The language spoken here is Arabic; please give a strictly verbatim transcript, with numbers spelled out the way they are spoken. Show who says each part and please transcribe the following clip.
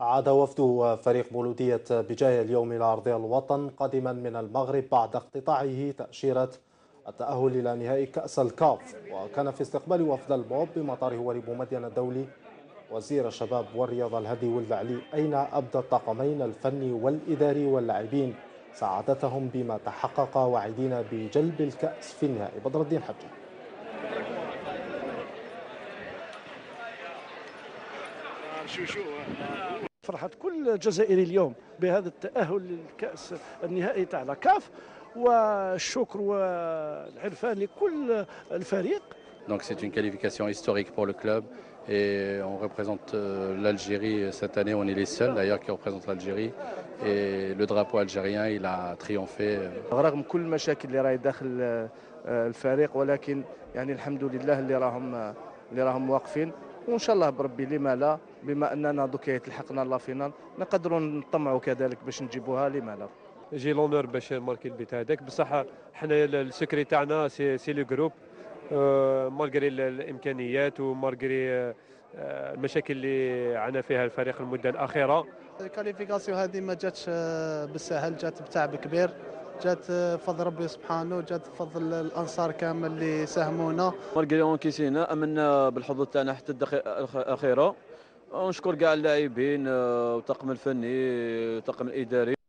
Speaker 1: عاد وفد فريق مولودية بجاية اليوم إلى أرض الوطن قادما من المغرب بعد اقتطاعه تأشيرة التأهل إلى نهائي كأس الكاف. وكان في استقبال وفد الموب بمطار هواري بومدين الدولي وزير الشباب والرياضة الهدي ولد علي، أين أبدى الطاقمين الفني والإداري واللاعبين سعادتهم بما تحقق واعدين بجلب الكأس في النهائي. بدر الدين حجة.
Speaker 2: فرحة كل جزائري اليوم بهذا التأهل للكأس النهائي تاع لاكاف، والشكر والعرفان لكل الفريق.
Speaker 3: Donc c'est une qualification historique pour le club et on représente l'Algérie cette année, on est les seuls d'ailleurs qui représentent l'Algérie et le drapeau algérien il a triomphé.
Speaker 4: رغم كل المشاكل اللي راهي داخل الفريق، ولكن يعني الحمد لله اللي راهم اللي راهم واقفين، وان شاء الله بربي لما لا، بما اننا دوك يتلحقنا لا فينال نقدروا نطمعوا كذلك باش نجيبوها، لما لا.
Speaker 5: جي لونور باش ماركي البيت هذاك، بصح حنا السكري تاعنا سي سي لو جروب مالغري الامكانيات ومالغري المشاكل اللي عانى فيها الفريق المده الاخيره.
Speaker 6: الكاليفيكاسيون هذه ما جاتش بالسهل، جات بتعب كبير، جات بفضل ربي سبحانه، جات بفضل الانصار كامل اللي ساهمونا.
Speaker 7: مالغري انكيسينا امنا بالحظوظ تاعنا حتى الدقيقه الاخيره، ونشكر كاع اللاعبين والطاقم الفني والطاقم الاداري.